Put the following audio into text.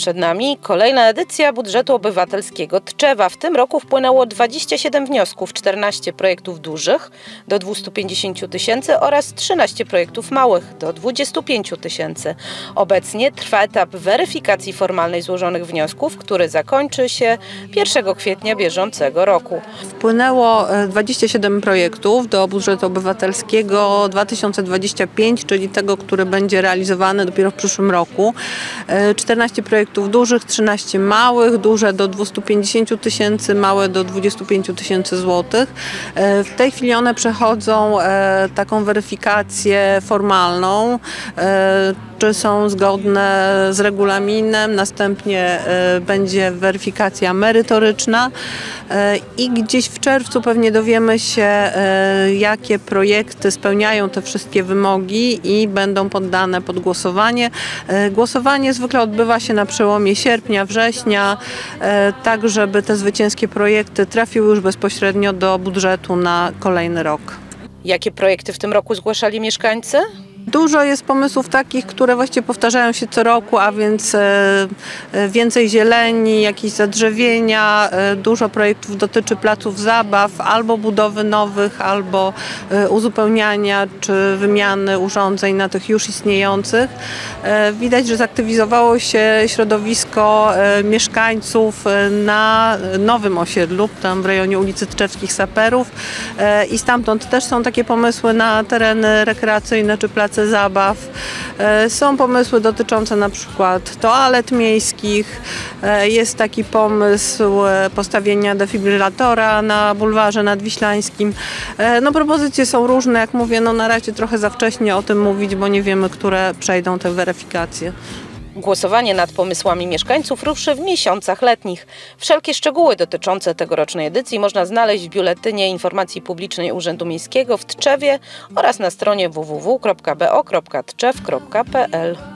Przed nami kolejna edycja budżetu obywatelskiego Tczewa. W tym roku wpłynęło 27 wniosków, 14 projektów dużych do 250 tysięcy oraz 13 projektów małych do 25 tysięcy. Obecnie trwa etap weryfikacji formalnej złożonych wniosków, który zakończy się 1 kwietnia bieżącego roku. Wpłynęło 27 projektów do budżetu obywatelskiego 2025, czyli tego, który będzie realizowany dopiero w przyszłym roku. 14 projektów dużych, 13 małych, duże do 250 tysięcy, małe do 25 tysięcy złotych. W tej chwili one przechodzą taką weryfikację formalną, czy są zgodne z regulaminem, następnie będzie weryfikacja merytoryczna i gdzieś w czerwcu pewnie dowiemy się, jakie projekty spełniają te wszystkie wymogi i będą poddane pod głosowanie. Głosowanie zwykle odbywa się na przełomie sierpnia, września, tak żeby te zwycięskie projekty trafiły już bezpośrednio do budżetu na kolejny rok. Jakie projekty w tym roku zgłaszali mieszkańcy? Dużo jest pomysłów takich, które właściwie powtarzają się co roku, a więc więcej zieleni, jakieś zadrzewienia. Dużo projektów dotyczy placów zabaw, albo budowy nowych, albo uzupełniania czy wymiany urządzeń na tych już istniejących. Widać, że zaktywizowało się środowisko mieszkańców na nowym osiedlu, tam w rejonie ulicy Tczewskich Saperów i stamtąd też są takie pomysły na tereny rekreacyjne czy place zabaw. Są pomysły dotyczące na przykład toalet miejskich. Jest taki pomysł postawienia defibrylatora na bulwarze nadwiślańskim. No, propozycje są różne, jak mówię, no na razie trochę za wcześnie o tym mówić, bo nie wiemy, które przejdą te weryfikacje. Głosowanie nad pomysłami mieszkańców ruszy w miesiącach letnich. Wszelkie szczegóły dotyczące tegorocznej edycji można znaleźć w Biuletynie Informacji Publicznej Urzędu Miejskiego w Tczewie oraz na stronie www.bo.tczew.pl.